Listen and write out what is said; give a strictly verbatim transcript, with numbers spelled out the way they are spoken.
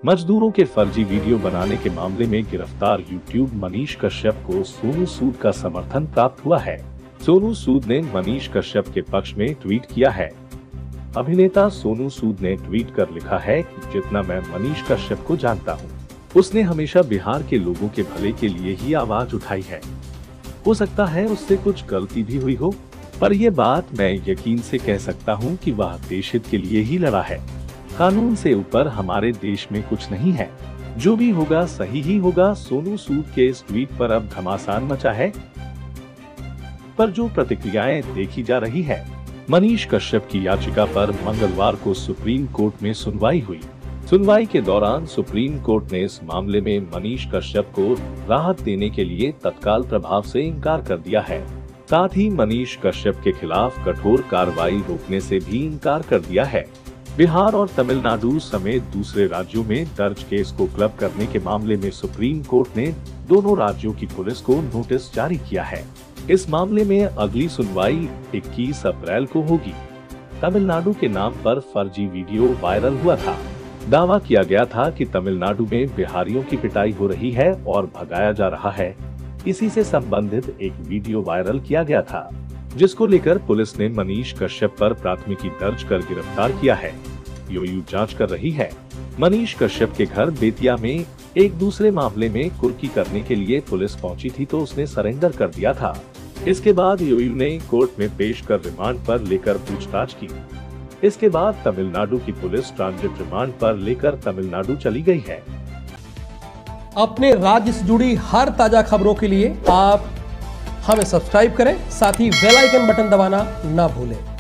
मजदूरों के फर्जी वीडियो बनाने के मामले में गिरफ्तार यूट्यूब मनीष कश्यप को सोनू सूद का समर्थन प्राप्त हुआ है। सोनू सूद ने मनीष कश्यप के पक्ष में ट्वीट किया है। अभिनेता सोनू सूद ने ट्वीट कर लिखा है कि जितना मैं मनीष कश्यप को जानता हूं, उसने हमेशा बिहार के लोगों के भले के लिए ही आवाज उठाई है। हो सकता है उससे कुछ गलती भी हुई हो, पर यह बात मैं यकीन से कह सकता हूं कि वह देश हित के लिए ही लड़ा है। कानून से ऊपर हमारे देश में कुछ नहीं है। जो भी होगा सही ही होगा। सोनू सूद के इस ट्वीट पर अब घमासान मचा है, पर जो प्रतिक्रियाएं देखी जा रही है। मनीष कश्यप की याचिका पर मंगलवार को सुप्रीम कोर्ट में सुनवाई हुई। सुनवाई के दौरान सुप्रीम कोर्ट ने इस मामले में मनीष कश्यप को राहत देने के लिए तत्काल प्रभाव से इनकार कर दिया है। साथ ही मनीष कश्यप के खिलाफ कठोर कार्रवाई रोकने से भी इनकार कर दिया है। बिहार और तमिलनाडु समेत दूसरे राज्यों में दर्ज केस को क्लब करने के मामले में सुप्रीम कोर्ट ने दोनों राज्यों की पुलिस को नोटिस जारी किया है। इस मामले में अगली सुनवाई इक्कीस अप्रैल को होगी। तमिलनाडु के नाम पर फर्जी वीडियो वायरल हुआ था। दावा किया गया था कि तमिलनाडु में बिहारियों की पिटाई हो रही है और भगाया जा रहा है। इसी से संबंधित एक वीडियो वायरल किया गया था, जिसको लेकर पुलिस ने मनीष कश्यप पर प्राथमिकी दर्ज कर गिरफ्तार किया है। यूयू जांच कर रही है। मनीष कश्यप के घर बेतिया में एक दूसरे मामले में कुर्की करने के लिए पुलिस पहुंची थी तो उसने सरेंडर कर दिया था। इसके बाद यूयू ने कोर्ट में पेश कर रिमांड पर लेकर पूछताछ की। इसके बाद तमिलनाडु की पुलिस ट्रांजिट रिमांड पर लेकर तमिलनाडु चली गई है। अपने राज्य से जुड़ी हर ताजा खबरों के लिए आप हमें सब्सक्राइब करें, साथ ही बेल आइकन बटन दबाना ना भूलें।